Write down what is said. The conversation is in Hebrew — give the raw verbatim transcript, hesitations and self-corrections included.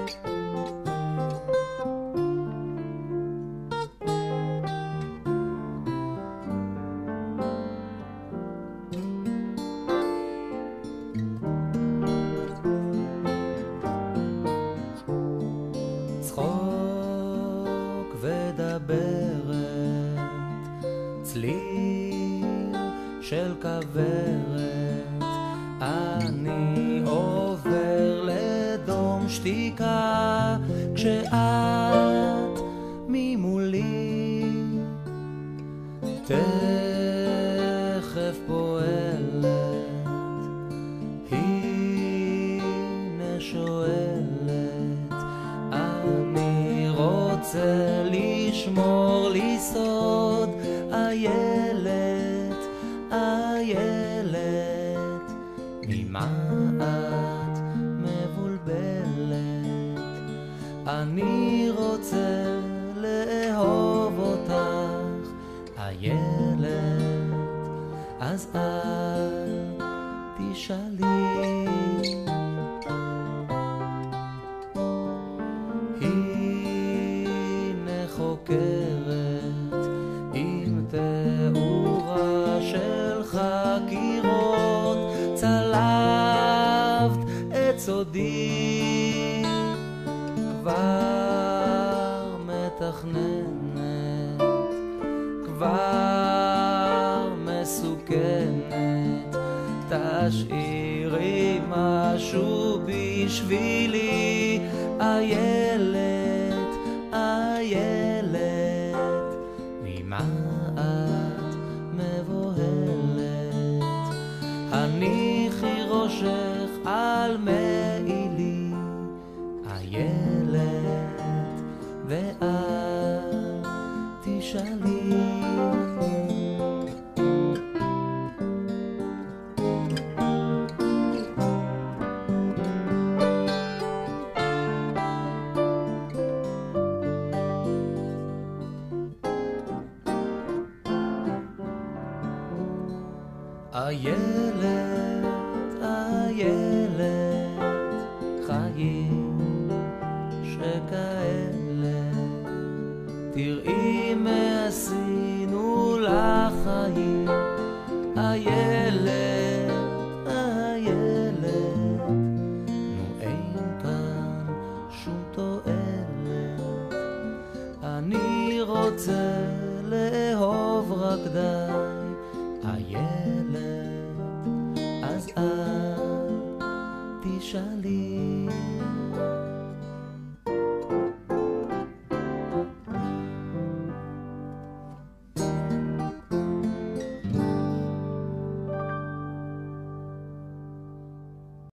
צחוק ודברת, צליל של כברת, אני עובר לדום שתיקה כשאת ממולי, תכף פועלת, הנה שואלת, אני רוצה לשמור לי סוד, איילת, איילת, ממה את מבולבלת? אני רוצה לאהוב אותך, איילת, אז אל תשאלי. הנה חוקרת עם תאורה של חקירות, צלבת את סודי, כבר מתכננת, כבר מסוכנת, תשאירי משהו בשבילי, איילת, איילת, ממה את מבוהלת? הניחי ראשך על מעילי, איילת, ואל תשאלי. איילת, איילת, חיים שכאלה, תראי מה עשינו לחיים, איילת, איילת, נו אין כאן שום תועלת, אני רוצה לאהוב רק די.